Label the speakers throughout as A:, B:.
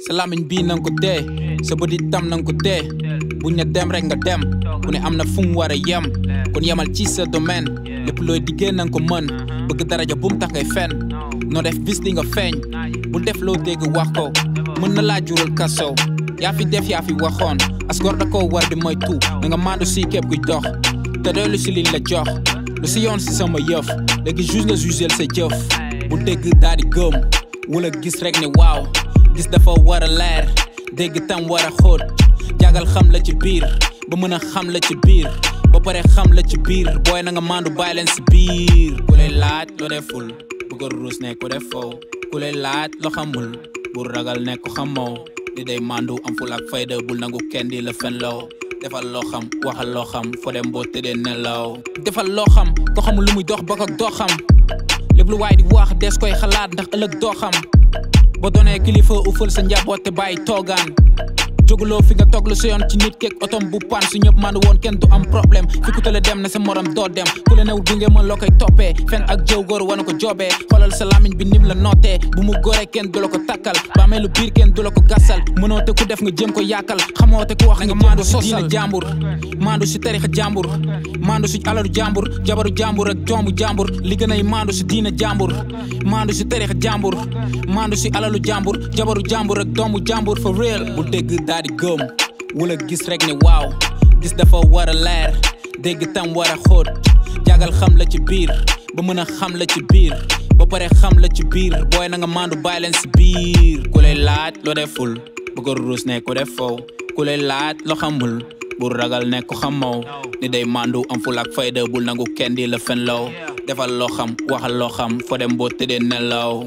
A: sa lamiñ bii nanga ko dee sa bët itam nanga ko dee buñ ne dem rek nga dem ku ne am na fu mu war a yem kon yemal ci sa domaine lépp looy diggee nanga ko mën bëgg daraja bu mu tax ngay fen noo def bis di nga feeñ bul def loo dégg wax ko mën na laa jural kaso yaa fi def yaa fi waxoon asgor da koo war di moytu na nga maandu si képp kuy dox te doylu si liñ la jox lu si yoon si sama yëf léegi juge nga jugel sa jëf bul dégg daal di gëm wala gis rek ne waaw gis dafa war a leer dégg tam war a xóot jagal xam la ci biir ba mën a xam la ci biir ba pare xam la ci biir booy na nga maandu bàyyi leen si biir ku lay laaj loo deful bëgg a ruus ne ko def foow ku lay laaj loo xamul bul ragal ne ko xamoo di day maandu am ful ak fayda bul nangu kenn di la fen loo defal loo xam waxal loo xam foo dem boo tëddee nelaw defal loo xam ko xamul lu muy dox bokk ak doo xam lépp lu waay di wax des koy xalaat ndax ëllëg doo xam boo doonee kilifa ufal sa njaboot te bàyyi toogaan jóguloo fi nga toog lu sa yoon ci nit keeg otom bu pan su ñëpp mandu woon kenn du am problème fi ku tale dem na sa morom doo dem ku la newul gunge mën loo koy toppee fen ak jëw góor wana ko joobee xoolal sa lamiñ bi nim la nootee bu mu góoree kenn du la ko takkal baamee lu biir kenn du la ko gassal mënoo te ku def nga jëm ko yàkkal xamoo te ku wax nga maandu si diina jàmbur maandu si tarixa jàmbur maandu si alalu jàmbur jabaru jàmbur ak doomu jàmbur li gën ay maandu si diina jàmbur maandu si tarixa jàmbur maandu si alalu jàmbur jabaru jàmbur ak doomu jàmbur for real bu dégg daal di gëm wala gis rek ne waaw gis dafa war a leer dégg tam war a xóot jagal xam la ci biir ba mën a xam la ci biir ba pare xam la ci biir booy na nga maandu bàyyi leen si biir ku lay laaj loo deful bëgg a ruus ne ko def foow ku lay laaj loo xamul bul ragal ne ko xamoo ni day maandu am ful ak fayda bul nangu kenn di la fen loo defal loo xam waxal loo xam foo dem boo tëddee nelaw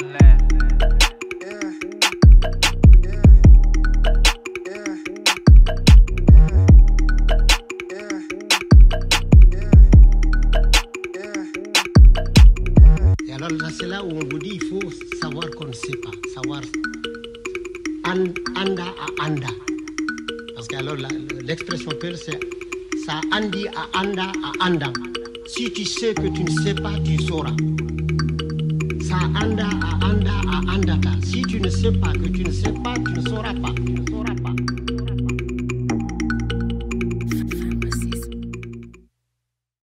B: Alors là, c'est là où on vous dit il faut savoir qu'on ne sait pas, savoir anda à anda. Parce que alors l'expression peul c'est ça andi à anda à anda. Si tu sais que tu ne sais pas, tu sauras. Ça anda à anda à andata. Si tu ne sais pas que tu ne sais pas, tu ne sauras pas.